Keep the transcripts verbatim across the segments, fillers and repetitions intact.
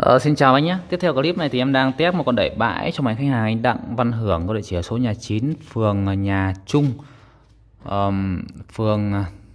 Ờ, Xin chào anh nhé. Tiếp theo clip này thì em đang test một con đẩy bãi cho máy khách hàng anh Đặng Văn Hưởng, có địa chỉ ở số nhà chín, phường Nhà Trung, ờm, phường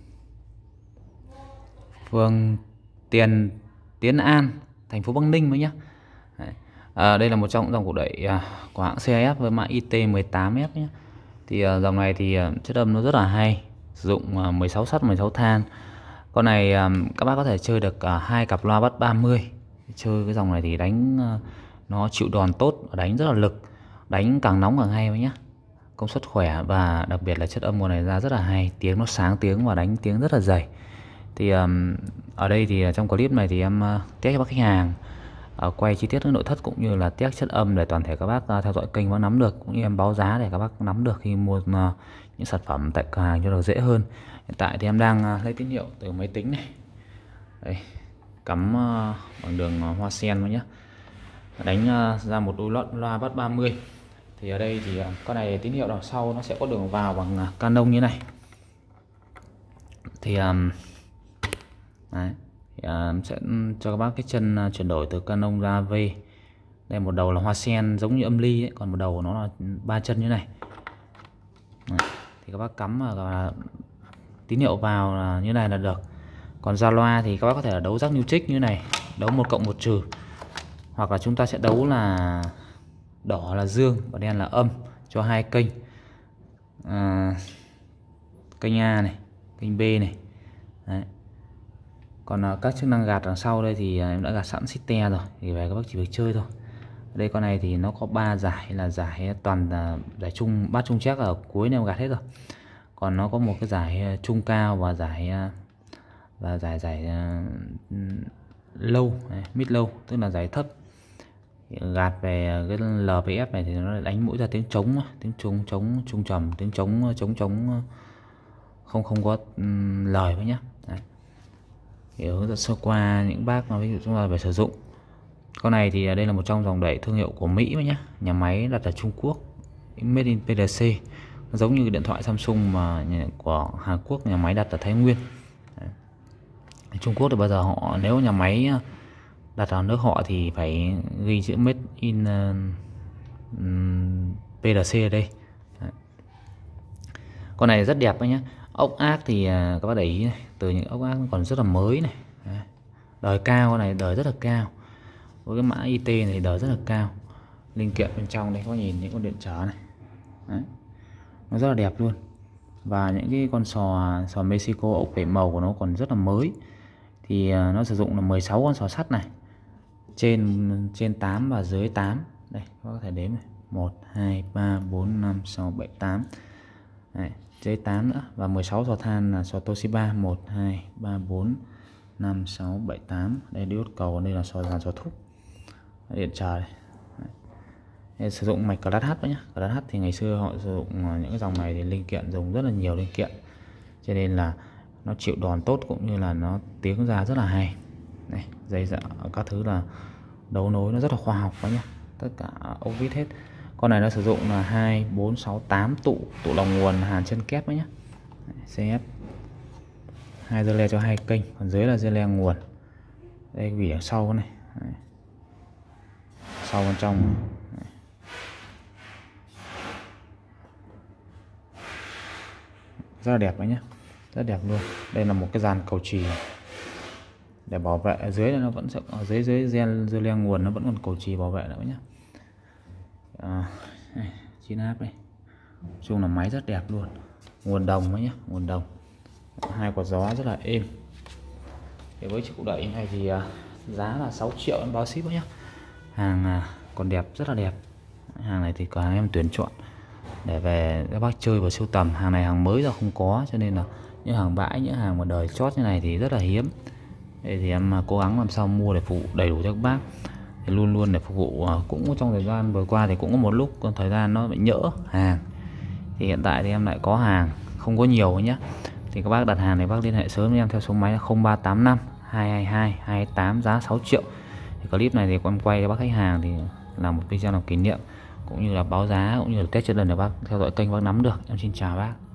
phường Tiền Tiến An, thành phố Bắc Ninh mới nhé. Đấy. À, đây là một trong những dòng củ đẩy à, của hãng xê ép với mã i tê mười tám ép nhé. Thì à, dòng này thì à, chất âm nó rất là hay, sử dụng à, mười sáu sắt, mười sáu than. Con này à, các bác có thể chơi được à, hai cặp loa bass ba mươi. Chơi cái dòng này thì đánh à, nó chịu đòn tốt và đánh rất là lực, đánh càng nóng càng hay nhé. Công suất khỏe và đặc biệt là chất âm mùa này ra rất là hay, tiếng nó sáng tiếng và đánh tiếng rất là dày. Thì um, ở đây thì trong clip này thì em uh, test cho bác khách hàng, uh, quay chi tiết cái nội thất cũng như là test chất âm để toàn thể các bác uh, theo dõi kênh bác nắm được, cũng như em báo giá để các bác nắm được khi mua uh, những sản phẩm tại cửa hàng cho được dễ hơn. Hiện tại thì em đang uh, lấy tín hiệu từ máy tính này, đây, cắm uh, bằng đường uh, hoa sen thôi nhé, đánh uh, ra một đôi loa, loa bass ba mươi. Thì ở đây thì uh, con này tín hiệu đằng sau nó sẽ có đường vào bằng uh, Canon như này. Thì um, đấy, thì, uh, sẽ cho các bác cái chân uh, chuyển đổi từ Canon ra V. Đây, một đầu là hoa sen giống như âm ly ấy, còn một đầu của nó là ba chân như này. Đấy, thì các bác cắm uh, tín hiệu vào là như này là được. Còn ra loa thì các bác có thể là đấu rắc new trick như này, đấu một cộng một trừ, hoặc là chúng ta sẽ đấu là đỏ là dương và đen là âm cho hai kênh, à, kênh A này, kênh B này. Đấy. Còn uh, các chức năng gạt đằng sau đây thì uh, em đã gạt sẵn system rồi, thì về các bác chỉ việc chơi thôi. Ở đây con này thì nó có ba giải, là giải toàn uh, giải trung bát trung chép ở cuối này em gạt hết rồi. Còn nó có một cái giải uh, trung cao và giải uh, và giải giải uh, low, đấy, mid low, tức là giải thấp. Gạt về cái lờ pê ép này thì nó đánh mũi ra tiếng trống, tiếng trống trống trung trầm, tiếng trống trống trống không không có um, lời với nhá. Đấy. Thì hướng dẫn sơ qua những bác mà ví dụ chúng ta phải sử dụng. Con này thì đây là một trong dòng đẩy thương hiệu của Mỹ với nhá, nhà máy đặt ở Trung Quốc, made in pê đê xê, nó giống như điện thoại Samsung mà của Hàn Quốc nhà máy đặt ở Thái Nguyên. Đấy. Trung Quốc thì bao giờ họ nếu nhà máy đặt ở nước họ thì phải ghi chữ made in uh, pê đê xê ở đây. Đấy. Con này rất đẹp đấy nhé. Ốc ác thì uh, các bác để ý này, từ những ốc ác còn rất là mới này. Đấy. Đời cao, con này đời rất là cao. Với cái mã i tê này đời rất là cao. Linh kiện bên trong đây có nhìn những con điện trở này. Đấy. Nó rất là đẹp luôn. Và những cái con sò sò Mexico, ốc bảy màu của nó còn rất là mới. Thì uh, nó sử dụng là mười sáu con sò sắt này, trên trên tám và dưới tám. Đây các bác có thể đếm này, một hai ba bốn năm sáu bảy tám. Đây, dưới tám nữa, và mười sáu sò than là sò Toshiba, một hai ba bốn năm sáu bảy tám. Đây diode cầu, đây là sò dàn sò thúc. Điện trở đây. Đây, sử dụng mạch Class H đó nhá. Class H thì ngày xưa họ sử dụng những cái dòng này thì linh kiện dùng rất là nhiều linh kiện, cho nên là nó chịu đòn tốt cũng như là nó tiếng ra rất là hay. Này, dây dạ các thứ là đấu nối nó rất là khoa học đó nhá, tất cả ốc vít hết. Con này nó sử dụng là hai bốn sáu tám tụ tụ lòng nguồn hàn chân kép đó nhá. xê ép hai dơ le cho hai kênh, còn dưới là dơ le nguồn. Đây vỉ đằng sau này. Đấy. Sau bên trong này. Rất là đẹp đấy nhá, rất đẹp luôn. Đây là một cái dàn cầu chì để bảo vệ, ở dưới này nó vẫn sẽ ở dưới dưới gen dưa le nguồn nó vẫn còn cầu chì bảo vệ nữa nhé. À, chín áp đây, chung là máy rất đẹp luôn, nguồn đồng đấy nhé, nguồn đồng, hai quạt gió rất là êm. Thì với chiếc cụ đẩy này thì uh, giá là sáu triệu em báo ship nhé. Hàng uh, còn đẹp, rất là đẹp. Hàng này thì cửa hàng em tuyển chọn để về các bác chơi và sưu tầm. Hàng này hàng mới ra không có, cho nên là những hàng bãi, những hàng mà đời chót như này thì rất là hiếm. Đây thì em cố gắng làm sao mua để phục vụ đầy đủ cho các bác, thì luôn luôn để phục vụ. Cũng trong thời gian vừa qua thì cũng có một lúc còn thời gian nó bị nhỡ hàng, thì hiện tại thì em lại có hàng, không có nhiều nhé. Thì các bác đặt hàng thì bác liên hệ sớm với em theo số máy là không ba tám năm hai hai hai hai tám, giá sáu triệu. Thì clip này thì em quay cho bác khách hàng thì là một video làm kỷ niệm, cũng như là báo giá, cũng như là test chất lần để bác theo dõi kênh bác nắm được. Em xin chào bác.